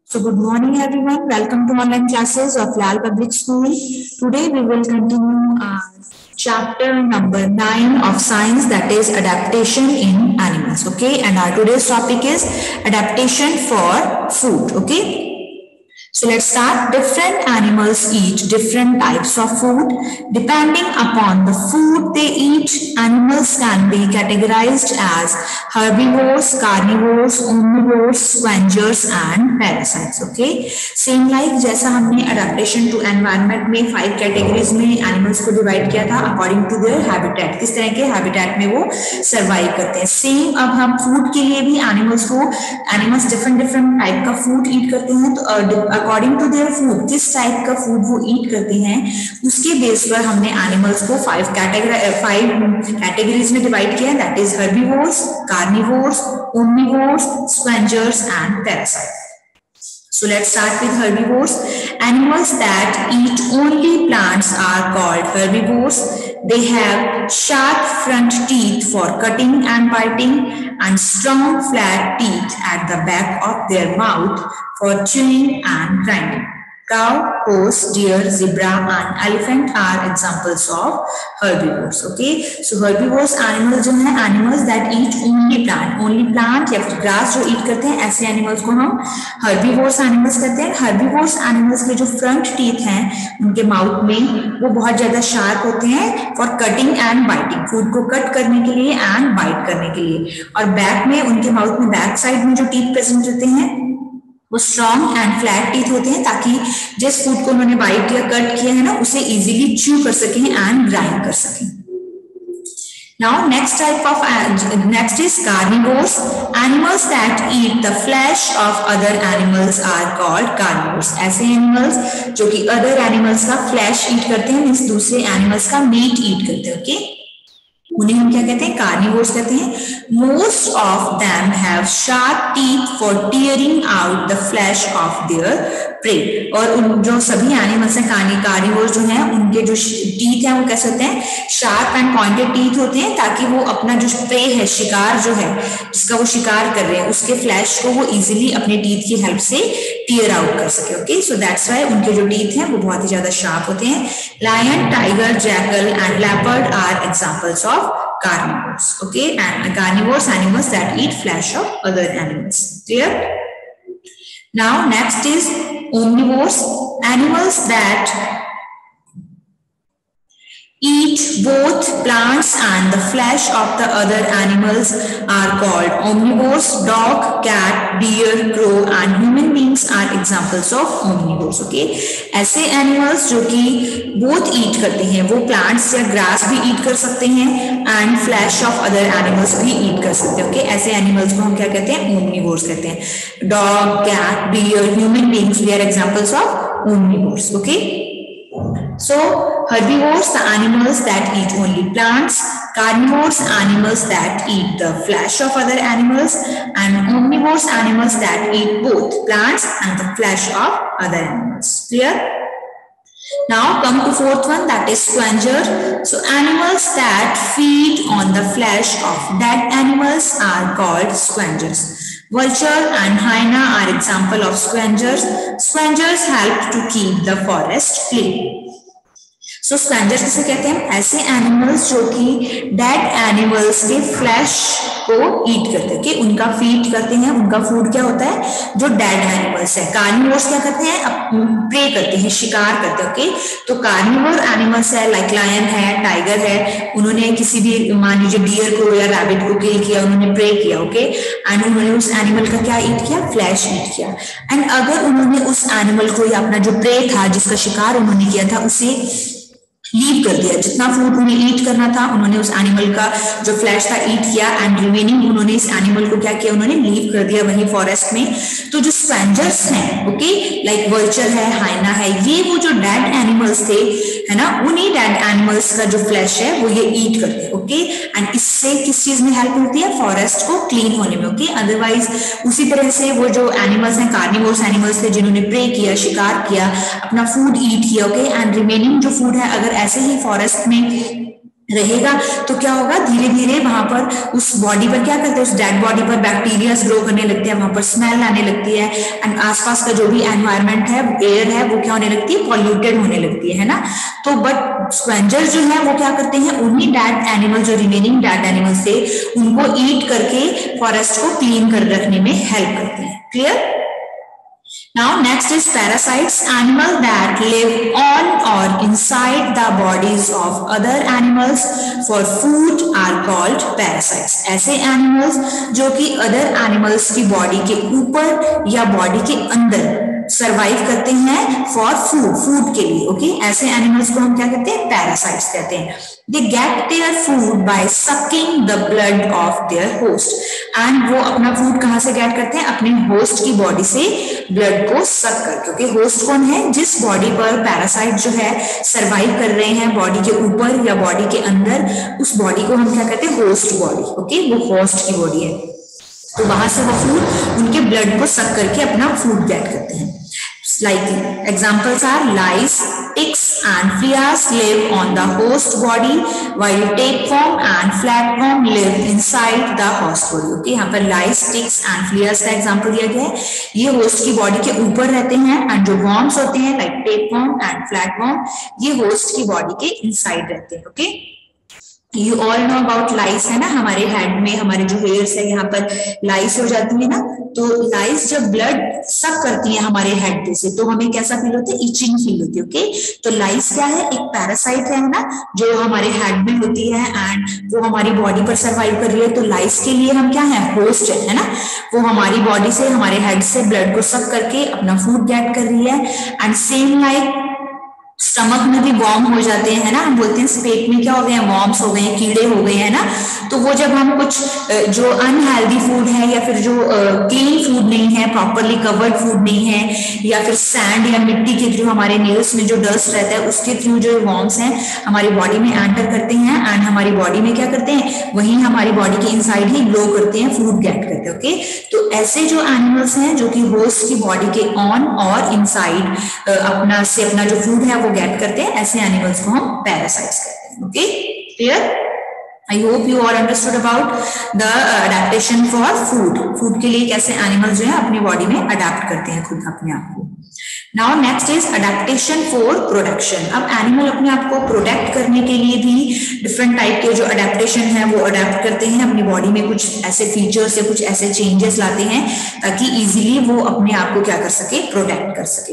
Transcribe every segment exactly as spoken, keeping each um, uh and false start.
So good morning everyone. Welcome to online classes of Lal Public School. Today we will continue our chapter number nine of science, that is adaptation in animals. Okay, and our today's topic is adaptation for food. Okay. So let's start. Different animals eat different types of food. Depending upon the food they eat, animals can be categorized as herbivores, carnivores, omnivores, scavengers and parasites. Okay. Same like जैसा हमने adaptation to environment में five categories में animals को divide किया था according to their habitat. किस तरह के habitat में वो survive करते हैं. Same अब हम food के लिए भी animals को animals different different type का food eat करते हैं. तो अकॉर्डिंग टू देयर फूड किस टाइप का फूड वो ईट करते हैं उसके बेस पर हमने एनिमल्स को फाइव कैटेगरी फाइव कैटेगरीज में डिवाइड किया. That is herbivores, carnivores, omnivores, scavengers and parasites. So let's start with herbivores. Animals that eat only plants are called herbivores. They have sharp front teeth for cutting and biting and strong flat teeth at the back of their mouth for chewing and grinding. Cow, horse, deer, zebra and elephant are examples of herbivores. Okay, so herbivores animals जो हैं animals that eat only plant, only plant या फिर grass जो eat करते हैं ऐसे animals को हम herbivores animals कहते हैं. herbivores animals के जो front teeth हैं उनके mouth में वो बहुत ज्यादा sharp होते हैं for cutting and biting, food को cut करने के लिए and bite करने के लिए. और back में उनके mouth में back side में जो teeth present रहते हैं वो स्ट्रॉन्ग एंड फ्लैट टीथ होते हैं ताकि जिस फूड को उन्होंने बाइट या कट किया है ना उसे इजीली च्यू कर सकें एंड ग्राइंड कर सकें. Now next type of next is carnivores. Animals that eat the flesh of other animals are called carnivores. ऐसे एनिमल्स जो कि अदर एनिमल्स का फ्लैश ईट करते हैं, मींस दूसरे एनिमल्स का मीट ईट करते हैं. ओके, उन्हें हम क्या कहते हैं? कार्निवोर्स कहते हैं. Most of them have sharp teeth for tearing out the flesh of their prey. और उन जो सभी एनिमल्स हैं कार्निवोर्स जो हैं उनके जो टीथ हैं वो कैसे होते हैं? शार्प एंड पॉइंटेड टीथ होते हैं ताकि वो अपना जो प्रे है, शिकार जो है जिसका वो शिकार कर रहे हैं, उसके फ्लैश को वो इजीली अपने टीथ की हेल्प से टीयर आउट कर सके. ओके, सो दैट्स व्हाई उनके जो टीथ हैं वो बहुत ही ज्यादा शार्प होते हैं. Lion, tiger, jackal and leopard are examples of carnivores. Okay, and carnivores animals that eat flesh of other animals. Clear? Now next is omnivores. Animals that eat both plants and the flesh of the other animals are called omnivores. Dog, cat, deer, crow and human beings are examples of omnivores. Okay, ऐसे animals जो कि both eat करते हैं, वो plants या grass भी eat कर सकते हैं and flesh of other animals भी eat कर सकते हैं. Okay, ऐसे animals को हम क्या कहते हैं? omnivores कहते हैं. Dog, cat, deer, human beings, they are examples of omnivores. Okay. So herbivores, the animals that eat only plants. Carnivores, animals that eat the flesh of other animals. And omnivores, animals that eat both plants and the flesh of other animals. Clear? Now come to fourth one, that is scavenger. So animals that feed on the flesh of dead animals are called scavengers. Vulture and hyena are example of scavengers. Scavengers help to keep the forest clean. So so, scavengers किसे कहते हैं? ऐसे animals जो कि dead animals के flash को ईट करते हैं, कि उनका फीड करते हैं. उनका फूड क्या होता है? जो डेड एनिमल्स है. कार्निवोर्स क्या करते हैं? प्रे करते हैं, शिकार करते हैं. ओके, तो कार्निवोर एनिमल्स है लाइक लायन है, टाइगर है, उन्होंने किसी भी मान लीजिए डियर को या रैबिट को किल किया, उन्होंने प्रे किया. ओके, एंड उन्होंने उस एनिमल का क्या ईट किया? फ्लैश ईट किया. एंड अगर उन्होंने उस एनिमल को या अपना जो प्रे था जिसका शिकार उन्होंने किया था उसे लीव कर दिया, जितना फूड उन्हें ईट करना था उन्होंने उस एनिमल का जो फ्लैश था ईट किया एंड रिमेनिंग उन्होंने इस एनिमल को क्या किया? उन्होंने लीव कर दिया वहीं फॉरेस्ट में. तो जो स्कैवेंजर्स हैं, ओके, लाइक वर्चर है, हाइना है, ये वो जो डेड एनिमल्स थे है ना, उन्हीं डेड एनिमल्स का जो फ्लैश है वो ये ईट करते हैं. ओके, एंड इससे किस चीज में हेल्प होती है? फॉरेस्ट को क्लीन होने में. ओके, अदरवाइज उसी तरह से वो जो एनिमल्स हैं कार्निवोर्स एनिमल्स थे जिन्होंने प्रे किया, शिकार किया, अपना फूड ईट किया. ओके, एंड रिमेनिंग जो फूड है अगर ऐसे ही फॉरेस्ट में रहेगा तो क्या होगा, धीरे धीरे वहां पर उस बॉडी पर क्या करते हैं, उस डेड बॉडी पर बैक्टीरिया ग्रो करने लगते हैं, वहां पर स्मेल आने लगती है एंड आसपास का जो भी एनवायरनमेंट है, एयर है, वो क्या होने लगती है, पॉल्यूटेड होने लगती है ना। तो बट स्क्वेंजर जो है वो क्या करते हैं, उन्हीं डेड एनिमल, जो रिमेनिंग डेड एनिमल्स थे, उनको ईट करके फॉरेस्ट को क्लीन कर रखने में हेल्प करते हैं। Clear? Now next is parasites, animals that live on or inside the bodies of other animals for food are called parasites. ऐसे animals जो कि other animals की body के ऊपर या body के अंदर सर्वाइव करते हैं फॉर फूड, फूड के लिए। Okay okay? ऐसे एनिमल्स को हम क्या कहते हैं, पैरासाइट्स कहते हैं। They get their food by sucking the blood of their host, and वो अपना फूड कहां से गेट करते हैं, अपने होस्ट की बॉडी से ब्लड को सक करके। ओके, होस्ट कौन है, जिस बॉडी पर पैरासाइट जो है सर्वाइव कर रहे हैं, बॉडी के ऊपर या बॉडी के अंदर, उस बॉडी को हम क्या कहते हैं, होस्ट बॉडी। ओके, वो होस्ट की बॉडी है, तो वहां से वो फूड उनके ब्लड को सक करके अपना फूड गेट करते हैं। Like examples are lice, ticks and fleas live on the host body, while tapeworm and flatworm live inside the host body. Okay, यहाँ पर lice, ticks and fleas का example दिया गया है। ये host की body के ऊपर रहते हैं, and जो worms होते हैं like tapeworm and flatworm, ये host की body के inside रहते हैं। Okay, you all know about lice, है ना, हमारे हेड में हमारे जो हेयर्स है यहाँ पर लाइस हो जाती है ना, तो लाइस जब ब्लड सक करती है हमारे हेड पे से, तो हमें कैसा फील होता है, इचिंग फील होती है। ओके, तो लाइस क्या है, एक पैरासाइट है ना, जो हमारे हेड में होती है एंड वो हमारी बॉडी पर सर्वाइव कर रही है। तो लाइस के लिए हम क्या है, होस्ट है ना, वो हमारी बॉडी से, हमारे हेड से ब्लड को सक करके अपना फूड गेट कर रही है। एंड सेम लाइक स्टमक में भी वॉर्म हो जाते हैं, है ना, हम बोलते हैं पेट में क्या हो गए हैं, वॉर्म्स हो गए हैं, कीड़े हो गए हैं ना। तो वो जब हम कुछ जो अनहेल्दी फूड है या फिर जो क्लीन फूड नहीं है, प्रॉपरली कवर्ड फूड नहीं है, या फिर सैंड या मिट्टी के थ्रू, हमारे नेल्स में जो डस्ट रहता है उसके थ्रू जो वॉर्म्स हैं हमारी बॉडी में एंटर करते हैं, एंड हमारी बॉडी में क्या करते हैं, वहीं हमारी बॉडी के इनसाइड ही ग्लो करते हैं, फूड गेट करते हैं। ओके, तो ऐसे जो एनिमल्स हैं जो कि होस्ट की बॉडी के ऑन और इनसाइड अपना से अपना जो फूड है वो गेट करते हैं, ऐसे एनिमल्स को हम पैरासाइट्स कहते हैं। Okay, clear? I hope you all understood about the adaptation for food, food के लिए कैसे एनिमल्स जो है अपनी बॉडी में अडेप्ट करते हैं खुद अपने आप को। Now next is adaptation for protection. अब एनिमल अपने आप को प्रोटेक्ट करने के लिए भी डिफरेंट टाइप के जो अडेप्टेशन है वो अडेप्ट करते हैं, अपनी बॉडी में कुछ ऐसे फीचर्स या कुछ ऐसे चेंजेस लाते हैं ताकि इजीली वो अपने आप को क्या कर सके, प्रोटेक्ट कर सके।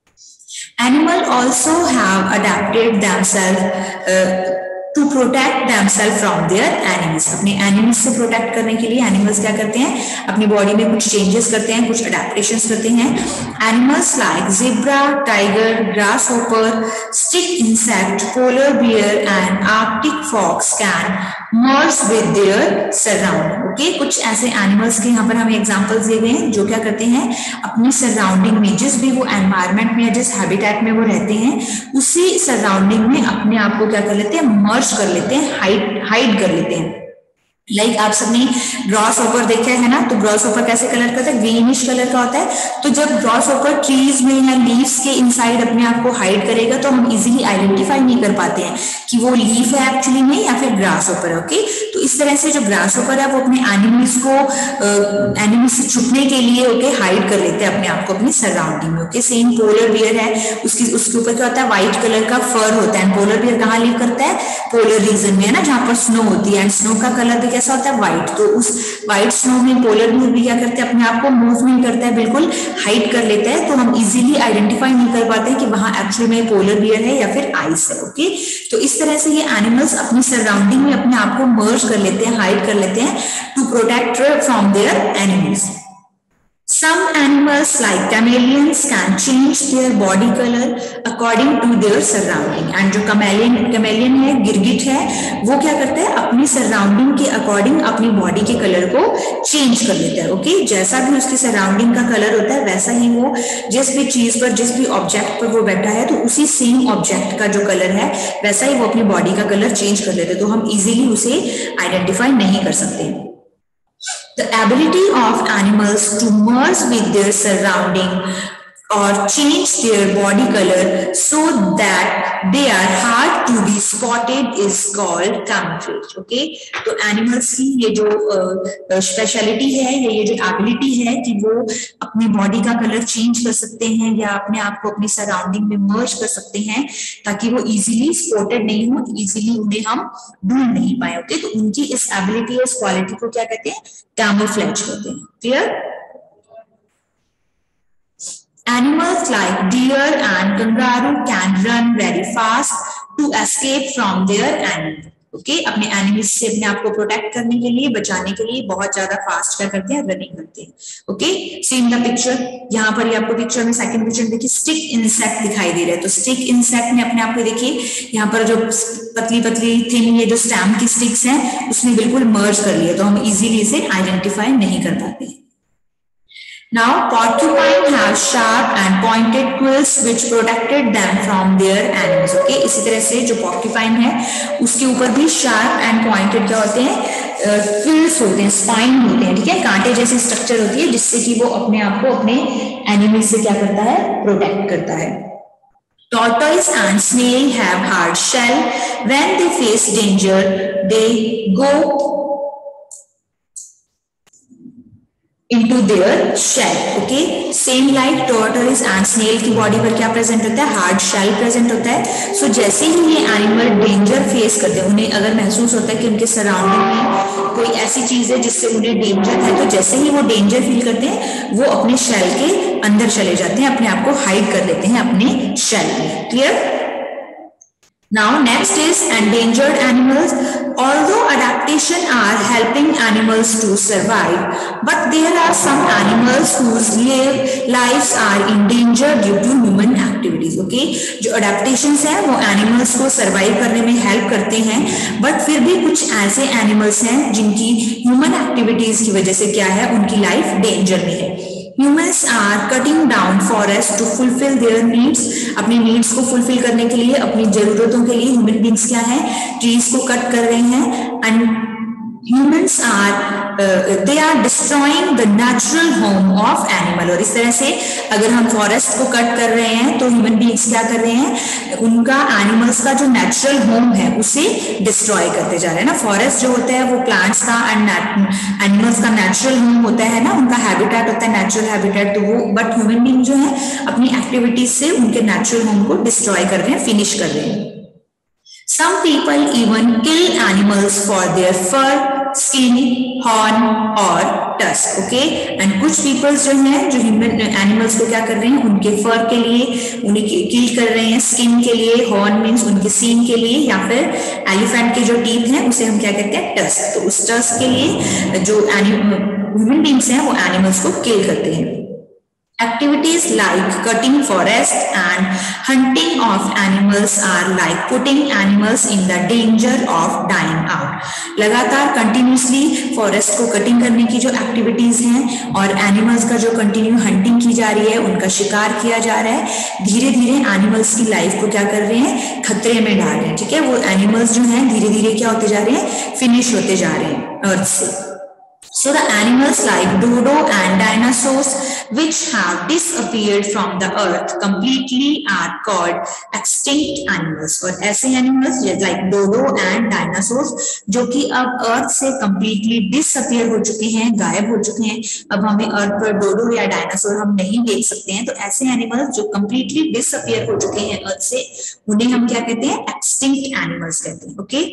Animal also have adapted themselves uh, to protect themselves from their enemies. अपने एनिमीज से प्रोटेक्ट करने के लिए एनिमल्स क्या करते हैं, अपनी बॉडी में कुछ चेंजेस करते हैं, कुछ अडेप्टेशंस करते हैं। Animals like zebra, tiger, grasshopper, stick insect, polar bear and Arctic fox can merge with their surrounding. Okay, कुछ ऐसे एनिमल्स के यहाँ पर हमें एग्जांपल्स दिए गए हैं जो क्या करते हैं, अपनी सराउंडिंग में, जिस भी वो एनवायरनमेंट में या जिस हैबिटेट में वो रहते हैं, उसी सराउंडिंग में अपने आप को क्या कर लेते हैं, मर्ज कर लेते हैं, हाइड हाइड कर लेते हैं। लाइक like आप सबने ग्रास होपर देखा है ना, तो ग्रास होपर कैसे कलर का था, ग्रीनिश कलर का होता है। तो जब ग्रास होपर ट्रीज में या लीव्स के इनसाइड अपने आप को हाइड करेगा तो हम इजीली आइडेंटिफाई नहीं कर पाते हैं कि वो लीफ है एक्चुअली में या फिर ग्रास होपर है। ओके, तो इस तरह से जो ग्रास होपर है वो अपने एनिमल्स को एनिमल्स से छुपने के लिए ओके हाइड कर लेते हैं अपने आप को अपनी सराउंडिंग में। ओके, सेम पोलर बियर है, उसकी उसके ऊपर क्या होता है, व्हाइट कलर का फर होता है। पोलर बियर कहाँ लिव करता है, पोलर रीजन में, है ना, जहाँ पर स्नो होती है, एंड स्नो का कलर कैसा होता है, व्हाइट। तो उस व्हाइट स्नो में पोलर बियर भी क्या करते हैं, अपने आप को मूव नहीं करता है, बिल्कुल हाइड कर लेता है। तो हम इजीली आइडेंटिफाई नहीं कर पाते हैं कि वहां एक्चुअली में पोलर बियर है या फिर आइस है। ओके, तो इस तरह से ये एनिमल्स अपनी सराउंडिंग में अपने आप को मर्ज कर लेते हैं, हाइड कर लेते हैं to protect from their enemies. Some animals like chameleons can change their body color according to their surrounding. And जो chameleon chameleon है, गिरगिट है, वो क्या करता है, अपनी सराउंडिंग के अकॉर्डिंग अपनी बॉडी के कलर को चेंज कर लेता है। ओके, जैसा भी उसकी सराउंडिंग का कलर होता है वैसा ही वो जिस भी चीज पर, जिस भी ऑब्जेक्ट पर वो बैठा है, तो उसी सेम ऑब्जेक्ट का जो कलर है वैसा ही वो अपनी बॉडी का कलर चेंज कर लेते हैं। तो हम इजीली उसे आइडेंटिफाई नहीं कर सकते। The ability of animals to merge with their surrounding or change their body color so that they are hard to be spotted is called camouflage. Okay, तो animals की ये जो स्पेशलिटी uh, है, ये जो एबिलिटी है कि वो अपनी बॉडी का कलर चेंज कर सकते हैं या अपने आप को अपनी सराउंडिंग में मर्ज कर सकते हैं ताकि वो इजीली स्पॉटेड नहीं हो, इजीली उन्हें हम ढूंढ नहीं पाए. ओके, तो उनकी इस एबिलिटी, इस क्वालिटी को क्या कहते हैं? कैमोफ्लेज कहते हैं. Clear? Animals like deer and kangaroo can run very fast to escape from their enemy. Okay, अपने एनिमीज से अपने आप को प्रोटेक्ट करने के लिए, बचाने के लिए बहुत ज्यादा फास्ट क्या करते हैं? रनिंग करते हैं. Okay, see in the picture, यहाँ पर ये आपको पिक्चर में सेकंड पिक्चर देखिए स्टिक इंसेक्ट दिखाई दे रहा है. तो स्टिक इंसेक्ट में अपने आप को देखिए यहाँ पर जो पतली पतली थिन ये जो स्टैम्प की स्टिक्स हैं उसने बिल्कुल मर्ज कर लिया, तो हम इजीली इसे आइडेंटिफाई नहीं कर पाते. Now, porcupine have sharp and pointed quills which protected them from their enemies. Okay, इसी तरह से जो porcupine है उसके ऊपर भी sharp and pointed क्या होते हैं? quills होते हैं, spine होते हैं. ठीक है, कांटे जैसी स्ट्रक्चर होती है जिससे कि वो अपने आप को अपने एनिमी से क्या करता है? प्रोटेक्ट करता है. Tortoise and snail have hard shell. When they face danger, they go into their shell. Okay, same like tortoise and snail की बॉडी पर क्या प्रेजेंट होता है? हार्ड शेल प्रेजेंट होता है. सो so, जैसे ही ये एनिमल डेंजर फेस करते हैं, उन्हें अगर महसूस होता है कि उनके सराउंडिंग में कोई ऐसी चीज है जिससे उन्हें डेंजर है, तो जैसे ही वो डेंजर फील करते हैं वो अपने शेल के अंदर चले जाते हैं, अपने आप को हाइड कर लेते हैं अपने शेल में. Clear? Now next is endangered animals. Although adaptation are helping animals to survive, but there are some animals whose lives are in danger due to human activities. Okay, जो adaptations है वो animals को survive करने में help करते हैं, but फिर भी कुछ ऐसे animals हैं जिनकी human activities की वजह से क्या है? उनकी life danger में है. Humans are cutting down forests to fulfill their needs. अपनी needs को fulfill करने के लिए, अपनी जरूरतों के लिए human beings क्या है? trees को cut कर रहे हैं. and humans are uh, they are destroying the natural home of animal. और इस तरह से अगर हम फॉरेस्ट को कट कर रहे हैं तो ह्यूमन बीइंग्स क्या कर रहे हैं? उनका एनिमल्स का जो नेचुरल होम है उसे डिस्ट्रॉय करते जा रहे हैं ना. फॉरेस्ट जो होता है वो प्लांट्स का एंड एनिमल्स का नेचुरल होम होता है ना, उनका हैबिटेट होता है, नेचुरल हैबिटेट. तो वो बट ह्यूमन बीइंग जो है अपनी एक्टिविटीज से उनके नेचुरल होम को डिस्ट्रॉय कर रहे हैं, फिनिश कर रहे हैं. Some people even kill animals for their fur, skin, horn or tusk. Okay, and कुछ people जो हैं जो animals को क्या कर रहे हैं? उनके fur के लिए उन्हें kill कर रहे हैं, skin के लिए, horn means उनके सींग के लिए, या फिर elephant के जो teeth हैं उसे हम क्या कहते हैं? tusk. तो उस tusk के लिए जो human beings हैं वो animals को kill करते हैं. Activities like cutting forest and hunting of animals are like putting animals in the danger of dying out. लगातार continuously forest को cutting करने की जो activities हैं और animals का जो continue hunting की जा रही है, उनका शिकार किया जा रहा है, धीरे धीरे animals की life को क्या कर रहे हैं? खतरे में डाल रहे हैं. ठीक है, वो animals जो हैं धीरे धीरे क्या होते जा रहे हैं? finish होते जा रहे हैं earth से. So the animals like dodo and dinosaurs which have disappeared from the earth completely are called extinct animals. और ऐसे animals like dodo and dinosaurs जो कि अब earth से completely disappear हो चुके हैं, गायब हो चुके हैं, अब हमें earth पर dodo या dinosaur हम नहीं देख सकते हैं. तो ऐसे animals जो completely disappear हो चुके हैं earth से, उन्हें हम क्या कहते हैं? extinct animals कहते हैं. Okay,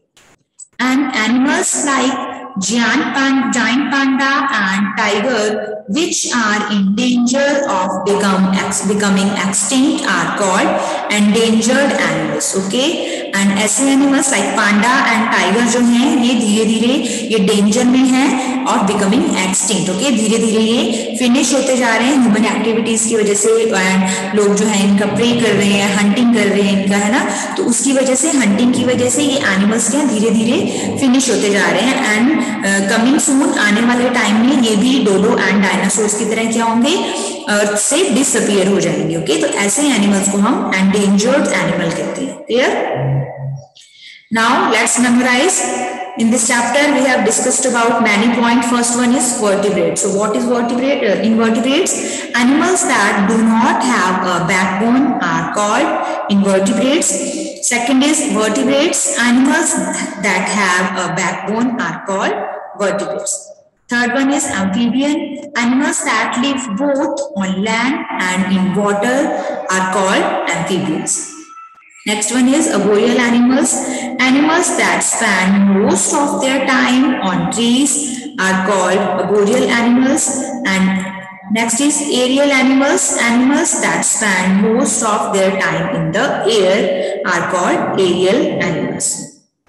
and animals like giant panda, giant panda and tiger which are in danger of become ex, becoming extinct are called endangered animals. Okay, and ऐसे animals like panda and tiger जो हैं ये धीरे धीरे ये danger में हैं और becoming extinct. Okay, धीरे धीरे ये finish होते जा रहे हैं human activities की वजह से, and लोग जो है इनका prey कर रहे हैं, hunting कर रहे हैं इनका, है ना. तो उसकी वजह से, hunting की वजह से ये animals क्या धीरे धीरे finish होते जा रहे हैं. and कमिंग uh, सून आने वाले टाइम में ये भी डोडो एंड डायनासोर्स की तरह क्या होंगे? अर्थ से डिसअपियर हो जाएंगे. ओके, तो ऐसे एनिमल्स को हम एंडेंजर्ड एनिमल कहते हैं. Clear? Now let's memorise In this chapter, we have discussed about many points. First one is vertebrates. So what is vertebrate? Uh, invertebrates, animals that do not have a backbone are called invertebrates. Second is vertebrates, animals that have a backbone are called vertebrates. Third one is amphibian, animals that live both on land and in water are called amphibians. Next one is arboreal animals. Animals that spend most of their time on trees are called arboreal animals. And next is aerial animals. Animals that spend most of their time in the air are called aerial animals.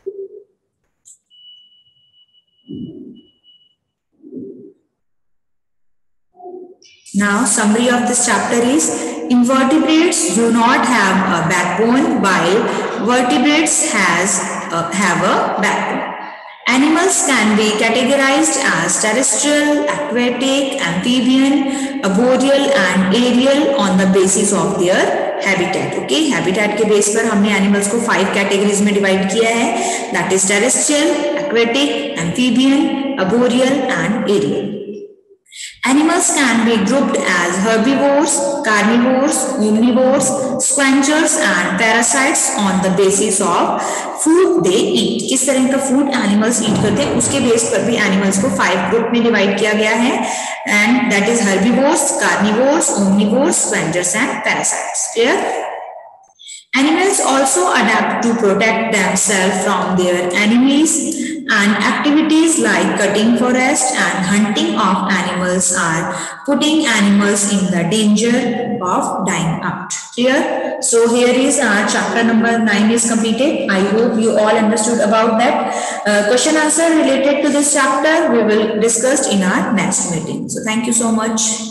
Now, summary of this chapter is invertebrates do not have a backbone while vertebrates has uh, have a backbone. Animals can be categorized as terrestrial, aquatic, amphibian, arboreal and aerial on the basis of their habitat. Okay, habitat के base पर हमने animals को five categories में divide किया है. That is terrestrial, aquatic, amphibian, arboreal and aerial. Animals can be grouped as herbivores, carnivores, omnivores, scavengers and parasites on the basis of food they eat. किस तरह का food animals eat करते हैं उसके base पर भी animals को five group में divide किया गया है, and that is herbivores, carnivores, omnivores, scavengers and parasites. Clear? Animals also adapt to protect themselves from their enemies, and activities like cutting forest and hunting of animals are putting animals in the danger of dying out. Clear? So here is our chapter number nine is completed. I hope you all understood about that. Uh, question answer related to this chapter we will discuss in our next meeting. So thank you so much.